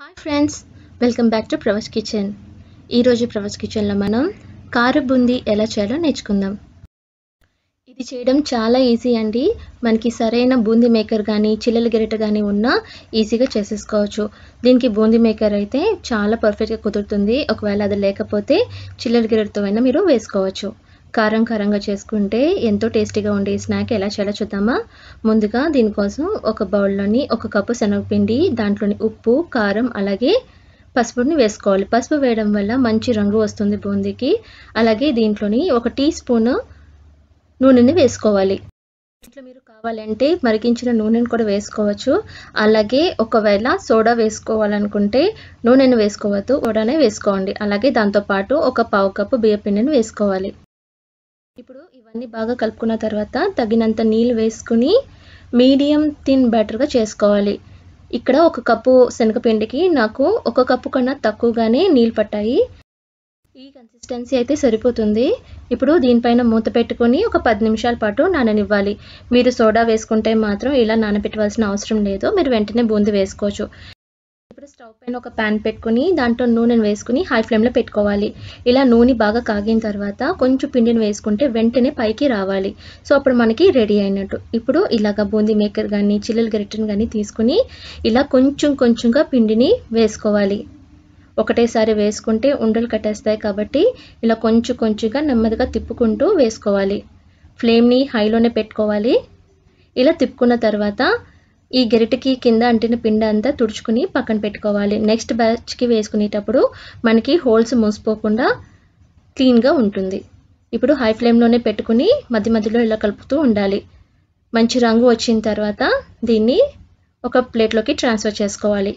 Hi friends, welcome back to Pravas kitchen. ఈరోజు ప్రవస్ కిచెన్లో మనం కార బూందీ ఎలా చేయాలో నేర్చుకుందాం. ఇది చేయడం చాలా ఈజీ అండి. మనకి సరైన బూందీ మేకర్ కానీ చిల్లల గరిటె కానీ ఉన్నా ఈజీగా చేసేసుకోవచ్చు. దీనికి బూందీ మేకర్ అయితే చాలా పర్ఫెక్ట్గా కుదురుతుంది. ఒకవేళ అది లేకపోతే చిల్లల గరిటెతో అయినా మీరు వేసుకోవచ్చు. కారంగా చేసుకుంటే ఎంతో టేస్టీగా ఉండే ఈ స్నాక్ ఎలా చేయాలో చూద్దామా. ముందుగా దీనికోసం ఒక బౌల్లోని 1 కప్పు శనగపిండి, దాంట్లోని ఉప్పు, కారం అలాగే పసుపుని వేసుకోవాలి. పసుపు వేయడం వల్ల మంచి రంగు వస్తుంది బూందీకి. అలాగే దీంట్లోని 1 టీ స్పూన్ నూనెని వేసుకోవాలి. ఇంట్లో మీరు కావాలంటే మరిగించిన నూనెను కూడా వేసుకోవచ్చు. అలాగే ఒకవేళ సోడా వేసుకోవాలనుకుంటే నూనెను వేసుకోవద్దు, సోడానే వేసుకోండి. అలాగే దాంతోపాటు 1 పావు కప్పు బియ్యపిండిని వేసుకోవాలి. ఇప్పుడు ఇవన్నీ బాగా కలుపుకున్న తర్వాత తగినంత నీళ్ళు వేసుకుని మీడియం థిన్ బ్యాటర్గా చేసుకోవాలి. ఇక్కడ 1 కప్పు శనగపిండికి నాకు 1 కప్పు కన్నా తక్కువగానే నీళ్ళు పట్టాయి. ఈ కన్సిస్టెన్సీ అయితే సరిపోతుంది. ఇప్పుడు దీనిపైన మూత పెట్టుకొని ఒక 10 నిమిషాల పాటు నాననివ్వాలి. మీరు సోడా వేసుకుంటే మాత్రం ఇలా నానబెట్టవలసిన అవసరం లేదు, మీరు వెంటనే బూందీ వేసుకోవచ్చు. ఇప్పుడు స్టవ్ పైన ఒక ప్యాన్ పెట్టుకుని దాంట్లో నూనెను వేసుకుని హై ఫ్లేమ్లో పెట్టుకోవాలి. ఇలా నూనె బాగా కాగిన తర్వాత కొంచెం పిండిని వేసుకుంటే వెంటనే పైకి రావాలి. సో అప్పుడు మనకి రెడీ అయినట్టు. ఇప్పుడు ఇలాగ బూందీ మేకర్ కానీ చిల్లల గరిటెను కానీ తీసుకుని ఇలా కొంచెంగా పిండిని వేసుకోవాలి. ఒకటేసారి వేసుకుంటే ఉండలు కట్టేస్తాయి కాబట్టి ఇలా కొంచెంగా నెమ్మదిగా తిప్పుకుంటూ వేసుకోవాలి. ఫ్లేమ్ని హైలోనే పెట్టుకోవాలి. ఇలా తిప్పుకున్న తర్వాత ఈ గరిటెకి కింద అంటిన పిండి అంతా తుడుచుకుని పక్కన పెట్టుకోవాలి. నెక్స్ట్ బ్యాచ్కి వేసుకునేటప్పుడు మనకి హోల్స్ మూసిపోకుండా క్లీన్గా ఉంటుంది. ఇప్పుడు హై ఫ్లేమ్లోనే పెట్టుకుని మధ్యలో ఇలా కలుపుతూ ఉండాలి. మంచి రంగు వచ్చిన తర్వాత దీన్ని ఒక ప్లేట్లోకి ట్రాన్స్ఫర్ చేసుకోవాలి.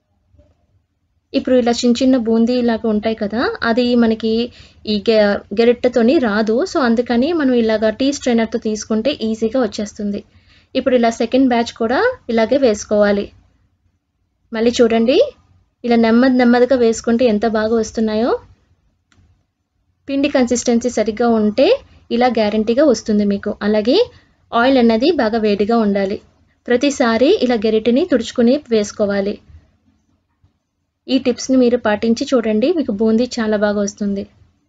ఇప్పుడు ఇలా చిన్న బూందీ లాగా ఉంటాయి కదా, అది మనకి ఈ గరిటెతోని రాదు. సో అందుకని మనం ఇలాగా టీ స్ట్రైనర్తో తీసుకుంటే ఈజీగా వచ్చేస్తుంది. ఇప్పుడు ఇలా సెకండ్ బ్యాచ్ కూడా ఇలాగే వేసుకోవాలి. మళ్ళీ చూడండి, ఇలా నెమ్మదిగా వేసుకుంటే ఎంత బాగా వస్తున్నాయో. పిండి కన్సిస్టెన్సీ సరిగ్గా ఉంటే ఇలా గ్యారంటీగా వస్తుంది మీకు. అలాగే ఆయిల్ అన్నది బాగా వేడిగా ఉండాలి. ప్రతిసారి ఇలా గరిటెని తుడుచుకుని వేసుకోవాలి. ఈ టిప్స్ని మీరు పాటించి చూడండి, మీకు బూందీ చాలా బాగా వస్తుంది.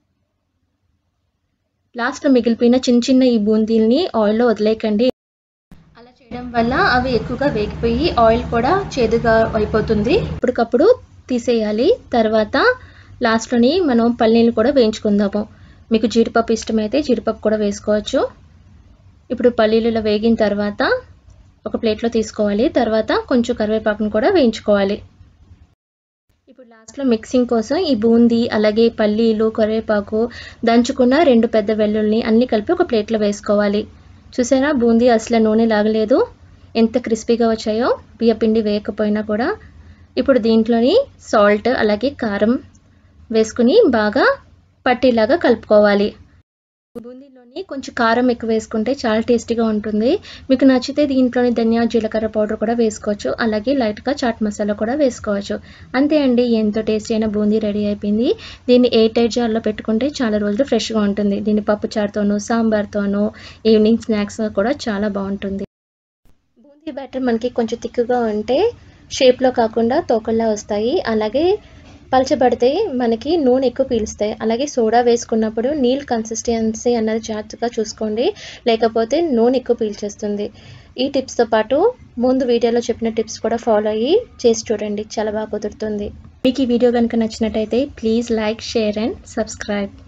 లాస్ట్లో మిగిలిపోయిన చిన్న ఈ బూందీల్ని ఆయిల్లో వదిలేయకండి. అలా చేయడం వల్ల అవి ఎక్కువగా వేగిపోయి ఆయిల్ కూడా చేదుగా అయిపోతుంది. ఇప్పటికప్పుడు తీసేయాలి. తర్వాత లాస్ట్లోని మనం పల్లీలు కూడా వేయించుకుందాము. మీకు జీడిపప్పు ఇష్టమైతే జీడిపప్పు కూడా వేసుకోవచ్చు. ఇప్పుడు పల్లీలు ఇలా వేగిన తర్వాత ఒక ప్లేట్లో తీసుకోవాలి. తర్వాత కొంచెం కరివేపాకును కూడా వేయించుకోవాలి. ఇప్పుడు లాస్ట్లో మిక్సింగ్ కోసం ఈ బూందీ అలాగే పల్లీలు, కరివేపాకు, దంచుకున్న 2 పెద్ద వెల్లుల్ని అన్నీ కలిపి ఒక ప్లేట్లో వేసుకోవాలి. చూసారా, బూందీ అసలు నూనె లాగలేదు, ఎంత క్రిస్పీగా వచ్చాయో బియ్యపిండి వేయకపోయినా కూడా. ఇప్పుడు దీంట్లోని సాల్ట్ అలాగే కారం వేసుకుని బాగా పట్టేలాగా కలుపుకోవాలి. బూందీలోని కొంచెం కారం ఎక్కువ వేసుకుంటే చాలా టేస్టీగా ఉంటుంది. మీకు నచ్చితే దీంట్లోని ధనియా జీలకర్ర పౌడర్ కూడా వేసుకోవచ్చు. అలాగే లైట్గా చాట్ మసాలా కూడా వేసుకోవచ్చు. అంతే అండి, ఎంతో టేస్టీ అయిన బూందీ రెడీ అయిపోయింది. దీన్ని ఎయిర్ టైట్ జార్లో పెట్టుకుంటే చాలా రోజులు ఫ్రెష్గా ఉంటుంది. దీన్ని పప్పు చారుతోనూ సాంబార్తోనూ ఈవినింగ్ స్నాక్స్గా కూడా చాలా బాగుంటుంది. బూందీ బ్యాటర్ మనకి కొంచెం తిక్కుగా ఉంటే షేప్లో కాకుండా తోకల్లా వస్తాయి. అలాగే పలచబడితే మనకి నూనె ఎక్కువ పీలుస్తాయి. అలాగే సోడా వేసుకున్నప్పుడు నీళ్ళు కన్సిస్టెన్సీ అన్నది జాగ్రత్తగా చూసుకోండి, లేకపోతే నూనె ఎక్కువ పీల్చేస్తుంది. ఈ టిప్స్తో పాటు ముందు వీడియోలో చెప్పిన టిప్స్ కూడా ఫాలో అయ్యి చేసి చూడండి, చాలా బాగా కుదురుతుంది. మీకు ఈ వీడియో కనుక నచ్చినట్టయితే please like, share and subscribe.